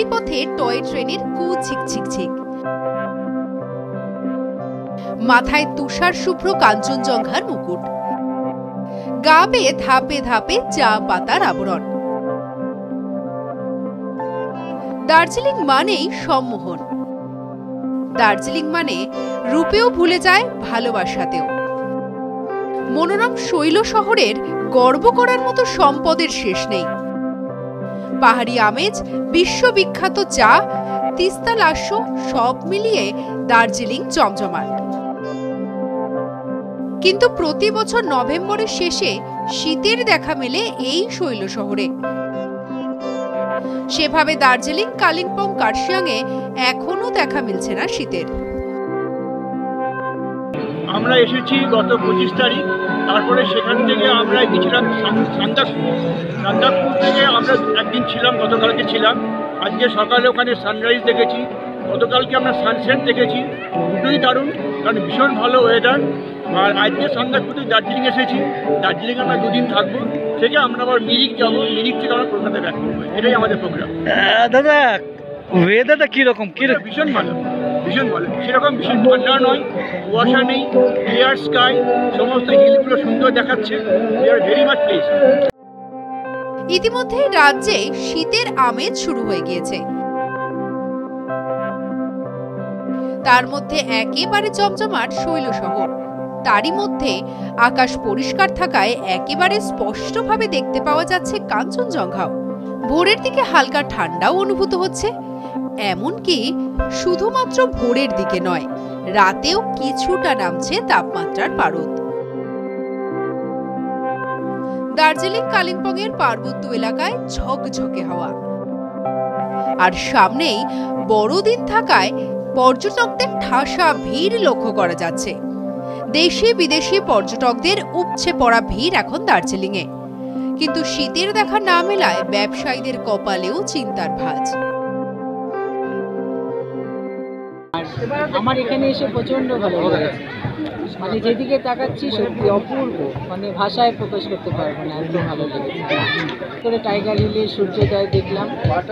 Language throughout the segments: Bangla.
পথে টয় ট্রেনের ঝিকঝিক, মাথায় তুষার শুভ্র কাঞ্চনজঙ্ঘার মুকুট, গা বেয়ে ধাপে ধাপে চা পাতার আবরণ। দার্জিলিং মানেই সম্মোহন, দার্জিলিং মানে রূপেও ভুলে যায় ভালোবাসাতেও। মনোরম শৈল শহরের গর্ব করার মতো সম্পদের শেষ নেই। পাহাড়ি আমেজ, বিশ্ববিখ্যাত চা, তিস্তা লাস্য সব মিলিয়ে দার্জিলিং জমজমাট। কিন্তু প্রতি বছর নভেম্বরের শেষে শীতের দেখা মেলে এই শৈল শহরে। সেভাবে দার্জিলিং, কালিম্পং, কার্শিয়াংয়ে এখনো দেখা মিলছে না শীতের। আমরা এসেছি গত 25 তারিখ, তারপরে সেখান থেকে আমরা গেছিলাম সান্দাকপুর থেকে আমরা একদিন ছিলাম, গতকালকে ছিলাম। আজকে সকালে ওখানে সানরাইজ দেখেছি, গতকালকে আমরা সানসেট দেখেছি। দুটোই দারুণ, কারণ ভীষণ ভালো ওয়েদার। আর আজকে সান্দাকপুর থেকে দার্জিলিং এসেছি, দার্জিলিংয়ে আমরা 2 দিন থাকবো, থেকে আমরা আবার মিরিক যাবো, মিরিক থেকে আমরা কলকাতায় ব্যাক করবো। এটাই আমাদের প্রোগ্রাম। দাদা, ওয়েদারটা কীরকম? ভীষণ ভালো, ভীষণ ভালো। সেরকম ভীষণ ঠান্ডা নয়, কুয়াশা নেই, ক্লিয়ার স্কাই, সমস্ত হিলগুলো সুন্দর দেখাচ্ছে। We are very much place. ইতিমধ্যে রাজ্যে শীতের আমেজ শুরু হয়ে গিয়েছে। তার মধ্যে একেবারে জমজমাট শৈল শহর। তারই মধ্যে আকাশ পরিষ্কার থাকায় একেবারে স্পষ্টভাবে দেখতে পাওয়া যাচ্ছে কাঞ্চনজঙ্ঘাও। ভোরের দিকে হালকা ঠান্ডাও অনুভূত হচ্ছে। এমনকি শুধুমাত্র ভোরের দিকে নয়, রাতেও কিছুটা নামছে তাপমাত্রার পারদ। দার্জিলিং, কালিম্পং এর পার্বত্য এলাকায় ঝকঝকে হাওয়া। আর সামনেই বড়দিন থাকায় পর্যটকদের ঠাসা ভিড় লক্ষ্য করা যাচ্ছে। দেশি বিদেশি পর্যটকদের উপচে পড়া ভিড় এখন দার্জিলিংয়ে। কিন্তু শীতের দেখা না মেলায় ব্যবসায়ীদের কপালেও চিন্তার ভাঁজ। আমার এখানে এসে প্রচন্ড ভালো লেগেছে। মানে যেদিকে তাকাচ্ছি সত্যি অপূর্ব, মানে ভাষায় প্রকাশ করতে পারবো না, এত ভালো লেগেছে। করে টাইগার হিলে সূর্যোদয় দেখলাম,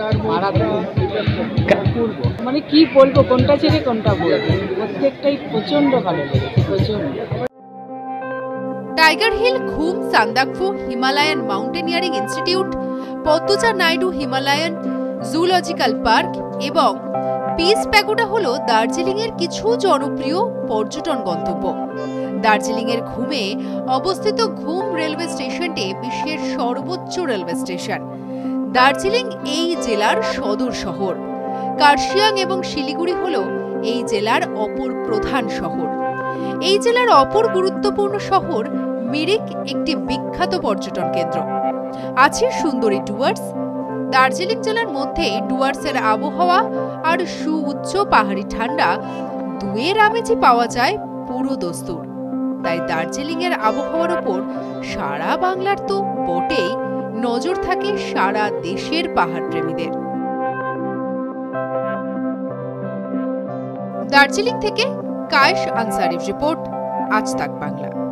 অপূর্ব। মানে কি বলবো, কোনটা ছেড়ে কোনটা বলবো, প্রত্যেকটাই প্রচন্ড ভালো লেগেছে, প্রচন্ড। Tiger Hill, Ghum, Sandakphu Himalayan Mountaineering Institute, Padmaja Naidu Himalayan Zoological Park এবং পিস প্যাগোডা হলো দার্জিলিং এর কিছু জনপ্রিয় পর্যটন গন্তব্য। দার্জিলিং এর ঘুমে অবস্থিত ঘুম রেলওয়ে স্টেশনটি বিশ্বের সর্বোচ্চ রেলওয়ে স্টেশন। দার্জিলিং এই জেলার সদর শহর। কার্শিয়াং এবং শিলিগুড়ি হলো এই জেলার অপর প্রধান শহর। এই জেলার অপর গুরুত্বপূর্ণ শহর মিরিক একটি বিখ্যাত পর্যটন কেন্দ্র। আছে সুন্দরী ডুয়ার্স। দার্জিলিং জেলার মধ্যে ডুয়ার্সের আবহাওয়া আর সুউচ্চ পাহাড়ি ঠান্ডা দুয়ের আমেজই পাওয়া যায় পুরো দস্তুর। তাই দার্জিলিং এর আবহাওয়ার উপর সারা বাংলার তো বটেই, নজর থাকে সারা দেশের পাহাড় প্রেমীদের। দার্জিলিং থেকে কায়েস আনসারির রিপোর্ট, আজ তাক বাংলা।